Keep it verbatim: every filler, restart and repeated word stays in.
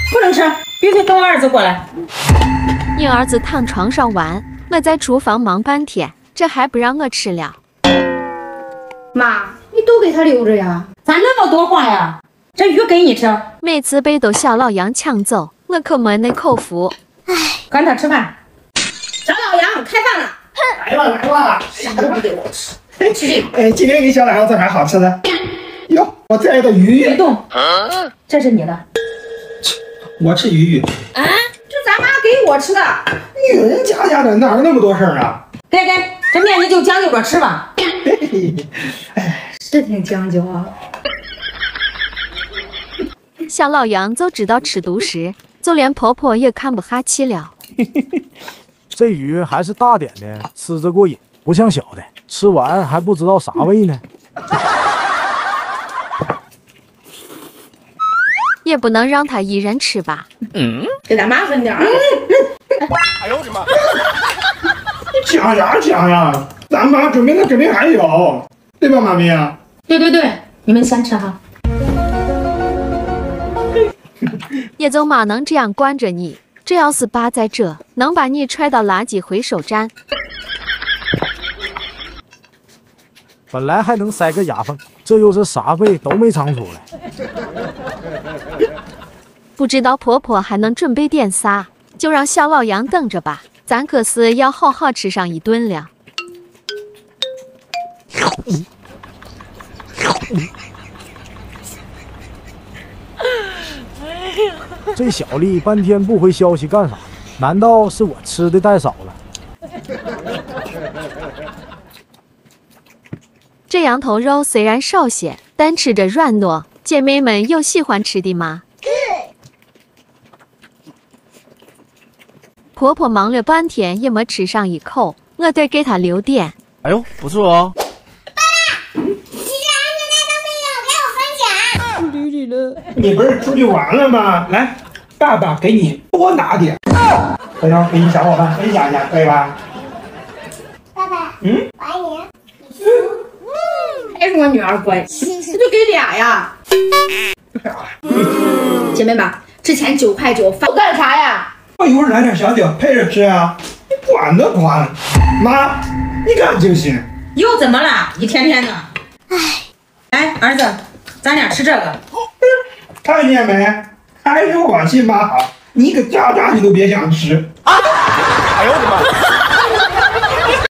不能吃，必须等我儿子过来。 你儿子躺床上玩，我在厨房忙半天，这还不让我吃了。 妈，你都给他留着呀？ 咋那么多话呀？这鱼给你吃。 每次被都小老杨抢走，我可没那口福。 唉，跟他吃饭。 小老杨，开饭了。 来了来了，啥都不给我吃。哎，哎，今天给小老杨做啥好吃的？哟，我最爱的鱼。 别动，这是你的。 我吃鱼鱼。 啊，这咱妈给我吃的。 女人家家的哪有那么多事儿啊？ 给给，这面你就将就着吃吧。 嘿嘿，哎， 是挺讲究啊。 小老杨就知道吃独食，就连婆婆也看不下去了。 这鱼还是大点的，吃着过瘾，不像小的，吃完还不知道啥味呢。 也不能让他一人吃吧？ 嗯，给咱妈分点儿。 哎呦我的妈！你讲啥讲呀？咱妈准备的肯定还有，对吧，妈咪啊？ 对对对，你们先吃哈。 也就妈能这样惯着你，这要是爸在这，能把你踹到垃圾回收站。 本来还能塞个牙缝，这又是啥味都没尝出来。 不知道婆婆还能准备点啥，就让小老杨等着吧，咱可是要好好吃上一顿了。 这小丽半天不回消息干啥？难道是我吃的太少了？ 这羊头肉虽然少些，但吃着软糯。姐妹们有喜欢吃的吗？婆婆忙了半天也没吃上一口，我得给她留点。 哎呦，不错哦！ 爸爸，你这安全带都没有，给我分享。 理理了，你不是出去玩了吗？来，爸爸给你多拿点。回头给你小伙伴分享一下，可以吧？ 爸爸， 嗯， 我爱你。 还是我女儿乖，这就给俩呀。姐妹们，之前九块九饭干啥呀？ 我一会儿来点小酒配着吃啊，你管得管？妈，你看就行。 又怎么了？一天天的。唉，来，儿子，咱俩吃这个。 看见没？还是我亲妈好，你个渣渣你都别想吃。 哎呦我的妈！